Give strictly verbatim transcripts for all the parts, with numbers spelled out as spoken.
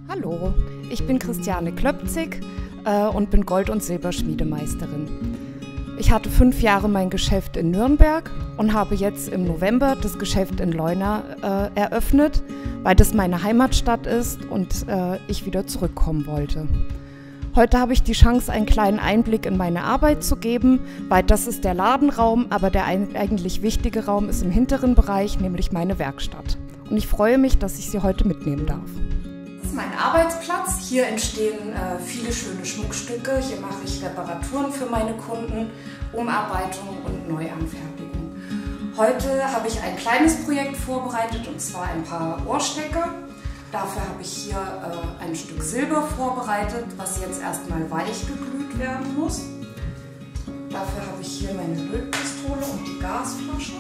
Hallo, ich bin Christiane Klöpzig äh, und bin Gold- und Silberschmiedemeisterin. Ich hatte fünf Jahre mein Geschäft in Nürnberg und habe jetzt im November das Geschäft in Leuna äh, eröffnet, weil das meine Heimatstadt ist und äh, ich wieder zurückkommen wollte. Heute habe ich die Chance, einen kleinen Einblick in meine Arbeit zu geben, weil das ist der Ladenraum, aber der eigentlich wichtige Raum ist im hinteren Bereich, nämlich meine Werkstatt. Und ich freue mich, dass ich Sie heute mitnehmen darf. Das ist mein Arbeitsplatz. Hier entstehen äh, viele schöne Schmuckstücke. Hier mache ich Reparaturen für meine Kunden, Umarbeitung und Neuanfertigung. Heute habe ich ein kleines Projekt vorbereitet, und zwar ein paar Ohrstecker. Dafür habe ich hier äh, ein Stück Silber vorbereitet, was jetzt erstmal weich geglüht werden muss. Dafür habe ich hier meine Lötpistole und die Gasflasche.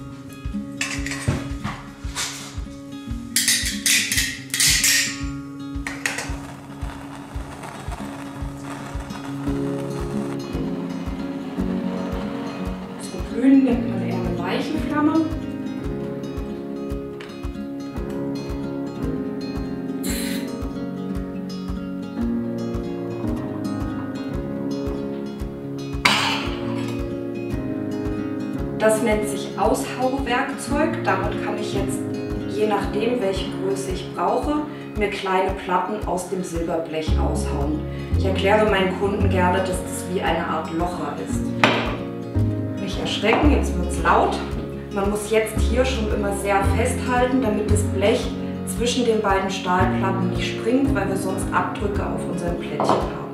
Zum Glühen nimmt man eher eine weiche Flamme. Das nennt sich Aushauwerkzeug. Damit kann ich jetzt, je nachdem welche Größe ich brauche, mir kleine Platten aus dem Silberblech aushauen. Ich erkläre meinen Kunden gerne, dass das wie eine Art Locher ist. Nicht erschrecken, jetzt wird es laut. Man muss jetzt hier schon immer sehr festhalten, damit das Blech zwischen den beiden Stahlplatten nicht springt, weil wir sonst Abdrücke auf unseren Plättchen haben.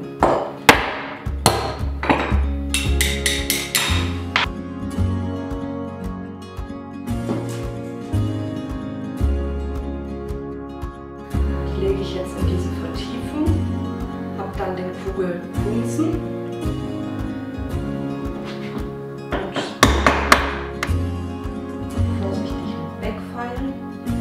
Lege ich jetzt in diese Vertiefung, habe dann den Kugelfunzen und vorsichtig wegfeilen.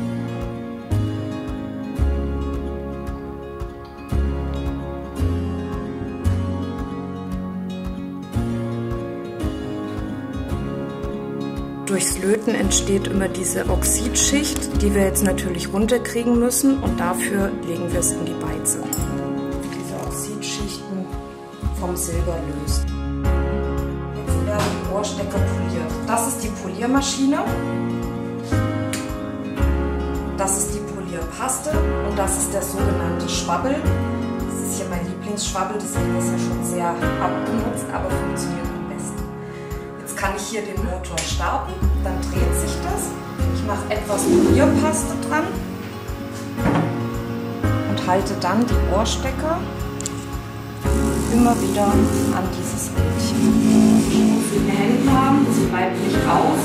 Durchs Löten entsteht immer diese Oxidschicht, die wir jetzt natürlich runterkriegen müssen, und dafür legen wir es in die Beize. Diese Oxidschichten vom Silber löst. Jetzt werden die Ohrstecker poliert. Das ist die Poliermaschine, das ist die Polierpaste und das ist der sogenannte Schwabbel. Das ist hier mein Lieblingsschwabbel, deswegen ist er schon sehr abgenutzt, aber funktioniert am besten. Jetzt kann ich hier den Motor starten, dann dreht sich das. Ich mache etwas Polierpaste dran und halte dann die Ohrstecker immer wieder an dieses Rädchen. Ich muss in den Händen haben, das bleibt nicht raus.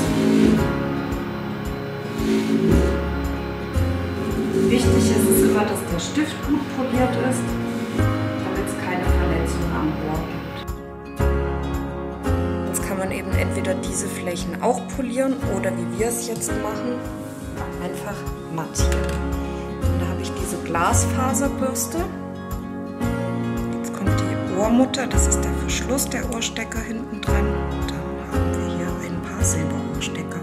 Wichtig ist es immer, dass der Stift gut poliert ist, damit es keine Verletzung am Ohr gibt. Jetzt kann man eben entweder diese Flächen auch polieren oder, wie wir es jetzt machen, einfach mattieren. Und da habe ich diese Glasfaserbürste. Jetzt kommt die Ohrmutter, das ist der Verschluss der Ohrstecker hinten dran. Dann haben wir hier ein paar Silberohrstecker.